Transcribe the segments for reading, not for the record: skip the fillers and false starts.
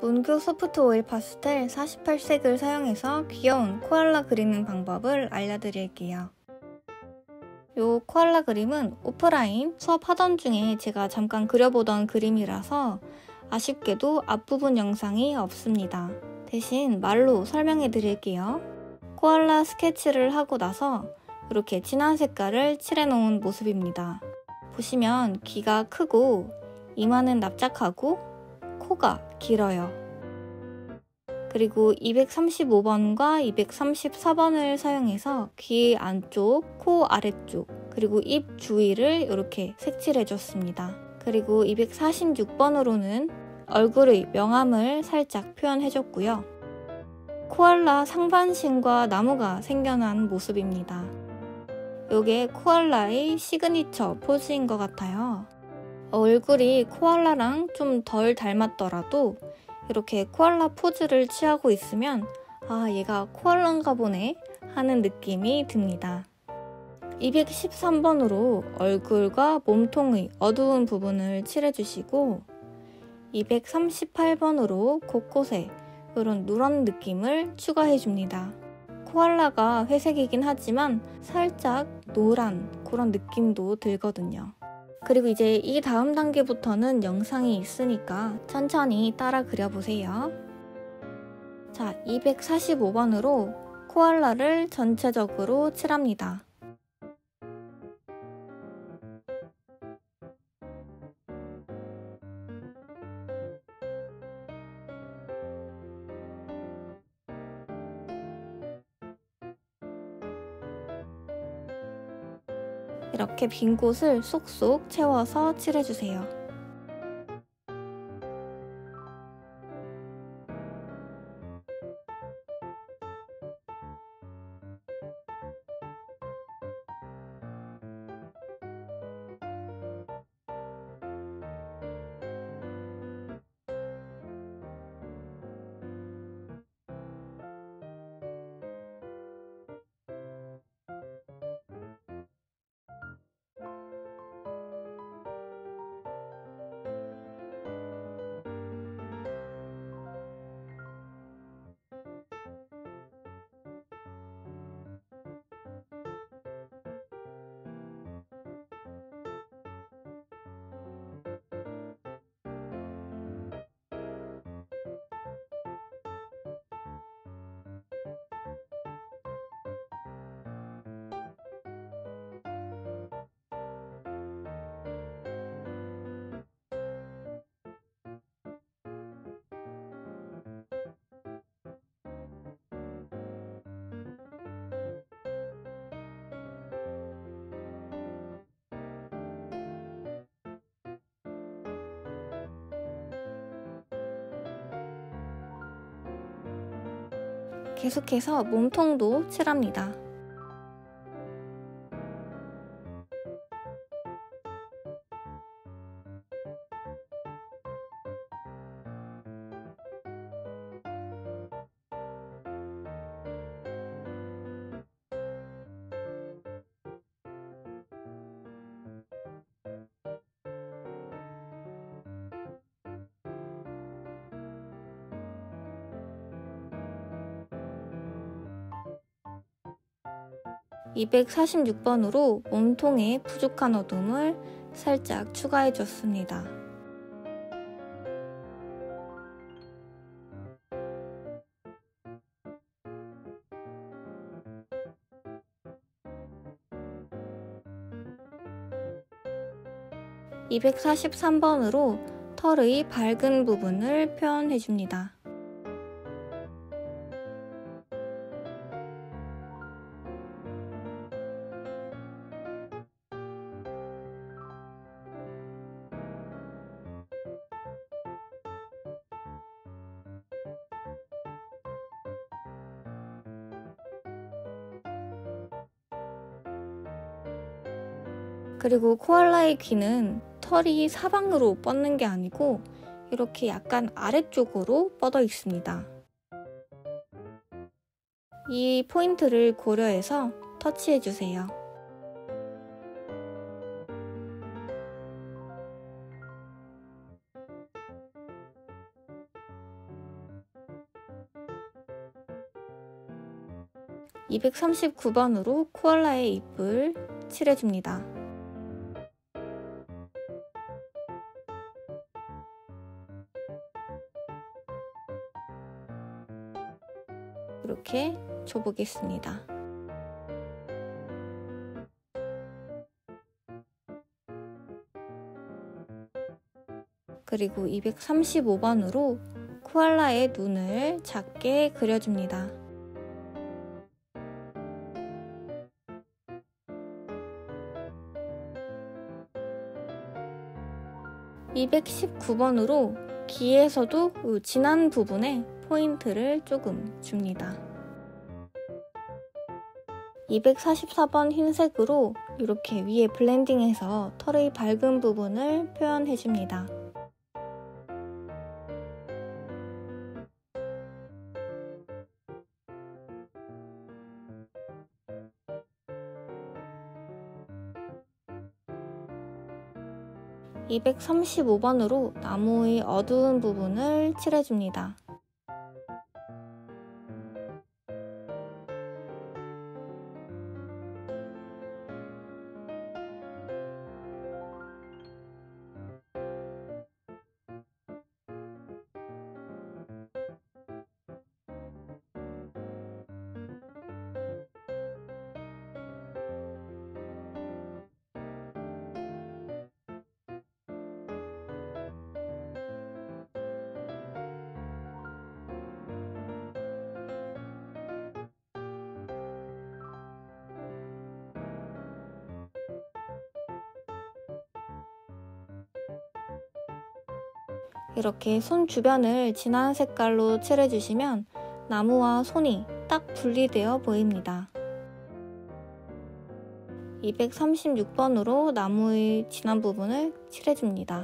문교 소프트 오일 파스텔 48색을 사용해서 귀여운 코알라 그리는 방법을 알려드릴게요. 요 코알라 그림은 오프라인 수업하던 중에 제가 잠깐 그려보던 그림이라서 아쉽게도 앞부분 영상이 없습니다. 대신 말로 설명해 드릴게요. 코알라 스케치를 하고 나서 이렇게 진한 색깔을 칠해 놓은 모습입니다. 보시면 귀가 크고 이마는 납작하고 코가 길어요. 그리고 235번과 234번을 사용해서 귀 안쪽, 코 아래쪽, 그리고 입 주위를 이렇게 색칠해줬습니다. 그리고 246번으로는 얼굴의 명암을 살짝 표현해줬고요. 코알라 상반신과 나무가 생겨난 모습입니다. 이게 코알라의 시그니처 포즈인 것 같아요. 얼굴이 코알라랑 좀 덜 닮았더라도 이렇게 코알라 포즈를 취하고 있으면 아, 얘가 코알라인가 보네 하는 느낌이 듭니다. 213번으로 얼굴과 몸통의 어두운 부분을 칠해주시고 238번으로 곳곳에 이런 누런 느낌을 추가해줍니다. 코알라가 회색이긴 하지만 살짝 노란 그런 느낌도 들거든요. 그리고 이제 이 다음 단계부터는 영상이 있으니까 천천히 따라 그려보세요. 자, 245번으로 코알라를 전체적으로 칠합니다. 이렇게 빈 곳을 쏙쏙 채워서 칠해주세요. 계속해서 몸통도 칠합니다. (246번으로) 몸통에 부족한 어둠을 살짝 추가해줬습니다. (243번으로) 털의 밝은 부분을 표현해줍니다. 그리고 코알라의 귀는 털이 사방으로 뻗는 게 아니고 이렇게 약간 아래쪽으로 뻗어 있습니다. 이 포인트를 고려해서 터치해주세요. 239번으로 코알라의 잎을 칠해줍니다. 이렇게 줘보겠습니다. 그리고 235번으로 코알라의 눈을 작게 그려줍니다. 219번으로 귀에서도 진한 부분에 포인트를 조금 줍니다. 244번 흰색으로 이렇게 위에 블렌딩해서 털의 밝은 부분을 표현해줍니다. 235번으로 나무의 어두운 부분을 칠해줍니다. '이렇게 손 주변을 진한 색깔로 칠해주시면 나무와 손이 딱 분리되어 보입니다. 236번으로 나무의 진한 부분을 칠해줍니다.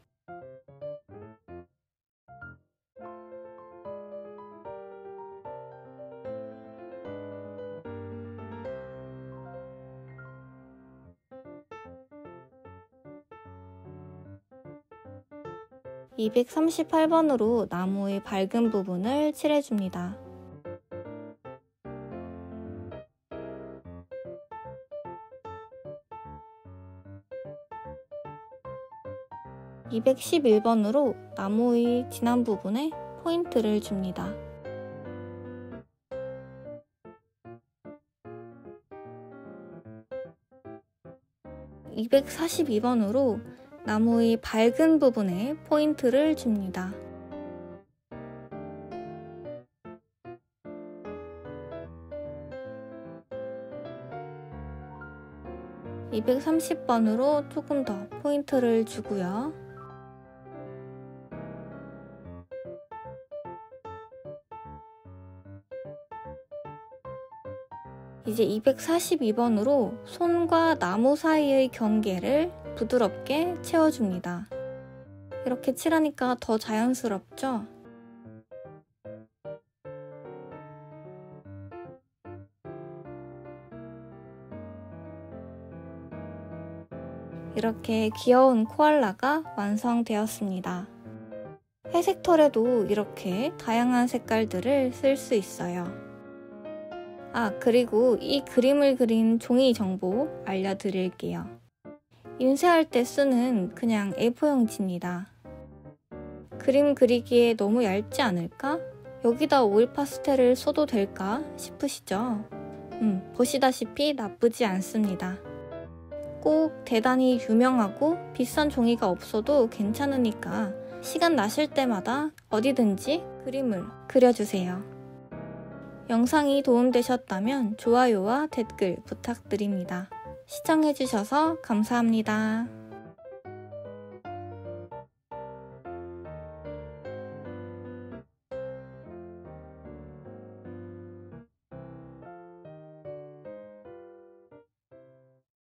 238번으로 나무의 밝은 부분을 칠해줍니다. 211번으로 나무의 진한 부분에 포인트를 줍니다. 242번으로 나무의 밝은 부분에 포인트를 줍니다. 230번으로 조금 더 포인트를 주고요. 이제 242번으로 손과 나무 사이의 경계를 부드럽게 채워줍니다. 이렇게 칠하니까 더 자연스럽죠? 이렇게 귀여운 코알라가 완성되었습니다. 회색 털에도 이렇게 다양한 색깔들을 쓸 수 있어요. 그리고 이 그림을 그린 종이 정보 알려드릴게요. 인쇄할 때 쓰는 그냥 A4용지입니다. 그림 그리기에 너무 얇지 않을까? 여기다 오일 파스텔을 써도 될까 싶으시죠? 보시다시피 나쁘지 않습니다. 꼭 대단히 유명하고 비싼 종이가 없어도 괜찮으니까 시간 나실 때마다 어디든지 그림을 그려주세요. 영상이 도움되셨다면 좋아요와 댓글 부탁드립니다. 시청해주셔서 감사합니다.